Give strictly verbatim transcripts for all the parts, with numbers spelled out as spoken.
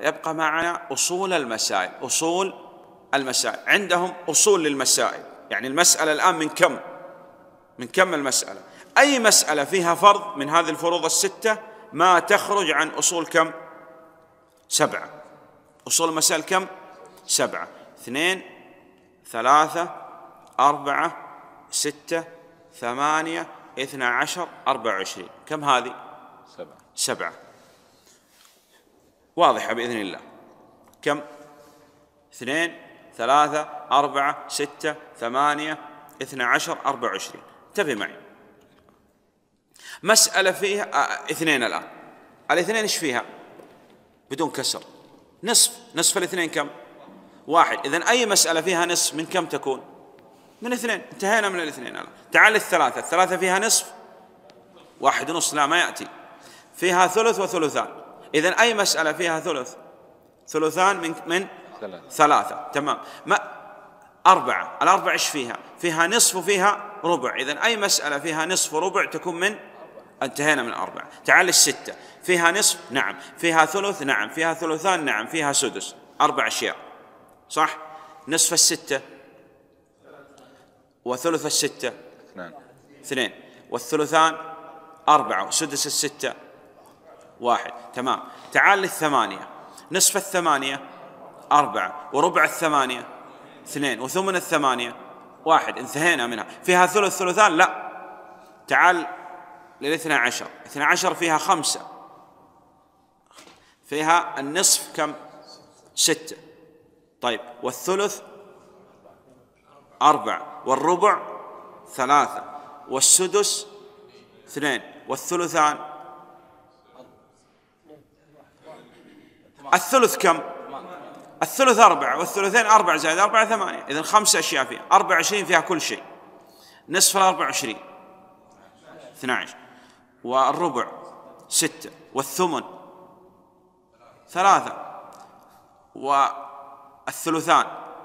يبقى معنا أصول المسائل. أصول المسائل عندهم أصول للمسائل، يعني المسألة الآن من كم؟ من كم المسألة؟ أي مسألة فيها فرض من هذه الفروض الستة ما تخرج عن أصول كم؟ سبعة. أصول المسائل كم؟ سبعة. اثنين، ثلاثة، أربعة، ستة، ثمانية، اثنى عشر، أربعة وعشرين. كم هذه؟ سبعة. سبعة. واضحة بإذن الله. كم؟ اثنين، ثلاثة، أربعة، ستة، ثمانية، اثنى عشر، أربعة وعشرين. انتبه معي. مسألة فيها آه اثنين الآن. الاثنين ايش فيها؟ بدون كسر. نصف. نصف الاثنين كم؟ واحد. إذن أي مسألة فيها نصف من كم تكون؟ من اثنين. انتهينا من الاثنين الآن. تعال الثلاثة. الثلاثة فيها نصف؟ واحد ونصف. لا، ما يأتي. فيها ثلث وثلثان. إذن أي مسألة فيها ثلث؟ ثلثان من من ثلاثة. ثلاثة. تمام. ما أربعة. الأربعة إيش فيها؟ فيها نصف وفيها ربع. إذن أي مسألة فيها نصف وربع تكون من؟ انتهينا من أربعة. تعال الستة. فيها نصف؟ نعم. فيها ثلث؟ نعم. فيها ثلثان؟ نعم. فيها سدس. أربع أشياء، صح؟ نصف الستة وثلث الستة اثنان. اثنين. والثلثان أربعة. وسدس الستة واحد. تمام. تعال للثمانية. نصف الثمانية أربعة. وربع الثمانية اثنين. وثمن الثمانية واحد. انتهينا منها. فيها ثلث ثلثان؟ لا. تعال للاثنى عشر. اثنى عشر فيها خمسة. فيها النصف كم؟ ستة. طيب، والثلث أربعة. والربع ثلاثة. والسدس اثنين. والثلثان الثلث كم؟ الثلث أربعة. والثلثين أربعة زائد أربعة ثمانية. إذن خمسة أشياء فيها. أربعة وعشرين فيها كل شيء. نصف الأربعة وعشرين اثنى عشر. والربع ستة. والثمن ثلاثة. والثلثان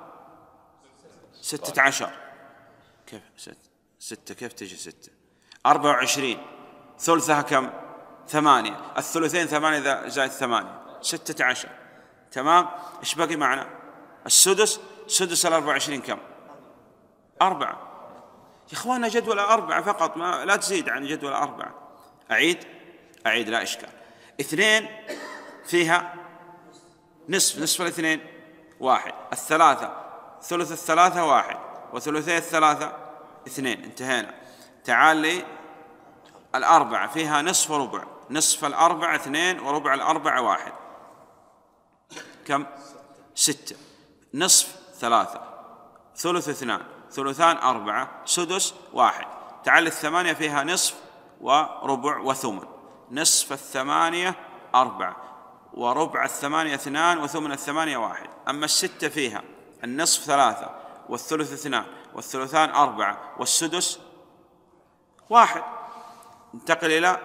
ستة عشر. كيف ستة؟ ستة كيف تجي ستة؟ أربعة وعشرين. ثلثها كم؟ ثمانية. الثلثين ثمانية زائد ثمانية ستة عشر. تمام. إيش باقي معنا؟ السدس. سدس الأربعة وعشرين كم؟ أربعة. يا إخوانا جدول أربعة فقط، ما لا تزيد عن جدول أربعة. أعيد أعيد لا إشكال. اثنين فيها نصف. نصف الاثنين واحد. الثلاثة ثلث الثلاثة واحد. وثلثي الثلاثة اثنين. انتهينا. تعال لي الأربعة. فيها نصف وربع. نصف الأربعة اثنين. وربع الأربعة واحد. كم؟ ستة. نصف ثلاثة. ثلث اثنان. ثلثان أربعة. سدس واحد. تعال الثمانية. فيها نصف وربع وثمن. نصف الثمانية أربعة. وربع الثمانية اثنان. وثمن الثمانية واحد. أما الستة فيها النصف ثلاثة. والثلث اثنان. والثلثان أربعة. والسدس واحد. انتقل إلى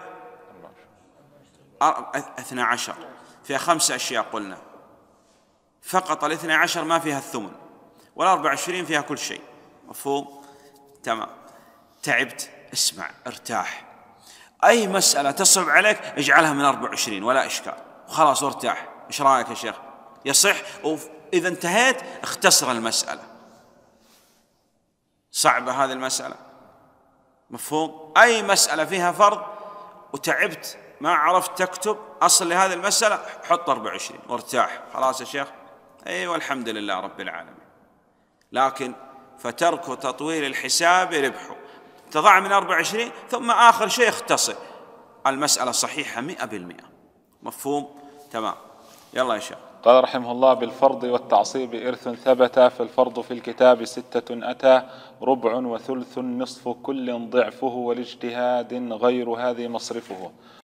اثنى عشر. فيها خمسة أشياء قلنا. فقط الاثنى عشر ما فيها الثمن. والأربع وعشرين فيها كل شيء. مفهوم؟ تمام. تعبت؟ اسمع، ارتاح. أي مسألة تصعب عليك اجعلها من أربع وعشرين ولا إشكال، وخلاص وارتاح. إيش رأيك يا شيخ؟ يصح؟ وإذا انتهيت اختصر المسألة. صعبة هذه المسألة. مفهوم؟ أي مسألة فيها فرض وتعبت ما عرفت تكتب أصل لهذه المسألة، حط أربع وعشرين وارتاح. خلاص يا شيخ؟ أي والحمد لله رب العالمين. لكن فترك تطويل الحساب ربحه. تضع من أربع وعشرين ثم آخر شيء اختصر. المسألة صحيحة مئة بالمئة. مفهوم؟ تمام. يلا يا شيخ. قال رحمه الله: بالفرض والتعصيب إرث ثبت، فالفرض في الكتاب ستة أتى، ربع وثلث نصف كل ضعفه، والاجتهاد غير هذه مصرفه.